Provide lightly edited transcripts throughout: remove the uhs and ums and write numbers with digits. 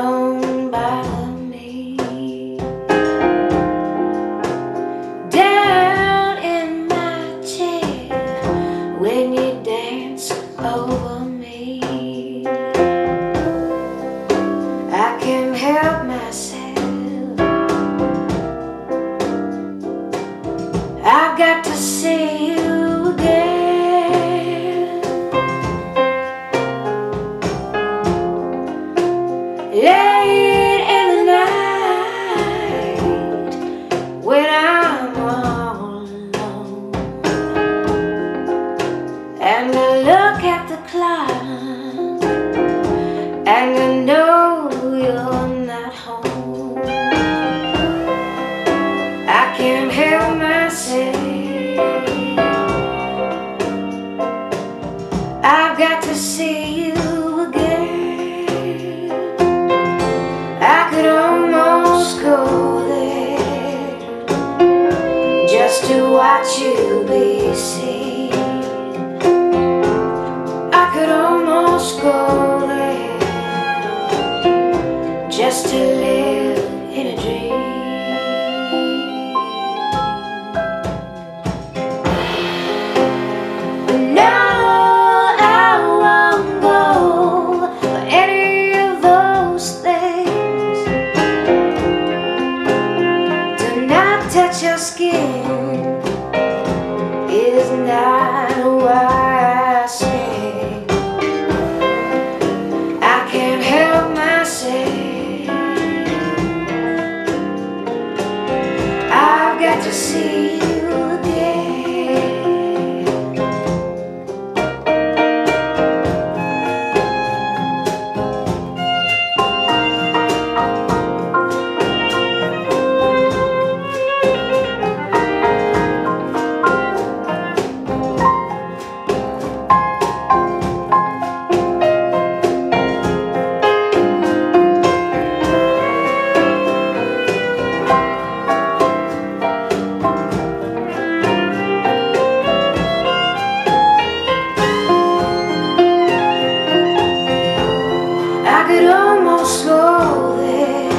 don't bother me. Down in my chair when you dance over me, I can't help myself. I've got to see you again. Late in the night when I'm all alone, and I look at the clock and I know you're not home, I can't help myself. I've got to see you again. I could almost go there just to watch you be seen. I could almost go there just to live in a dream. But no, I won't go for any of those things. Do not touch your skin is not why I sing. I can't help myself. I've got to see you again. I could almost go there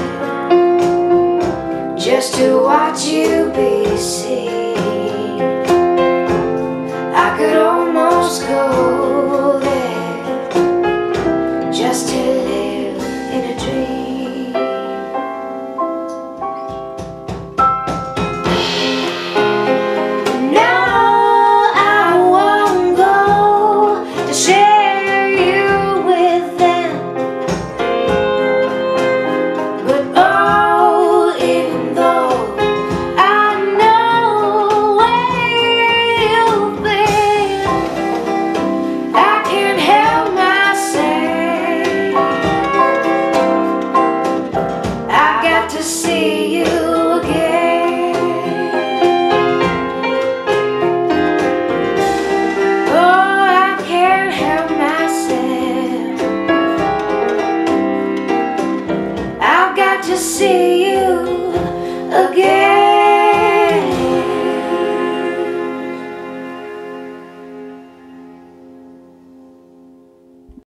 just to watch you be seen. I could almost go there just to live in a dream. No, I won't go to share you with them. But oh, even though I know where you've been, I can't help myself. I've got to see you again. Oh, I can't help myself. I've got to see you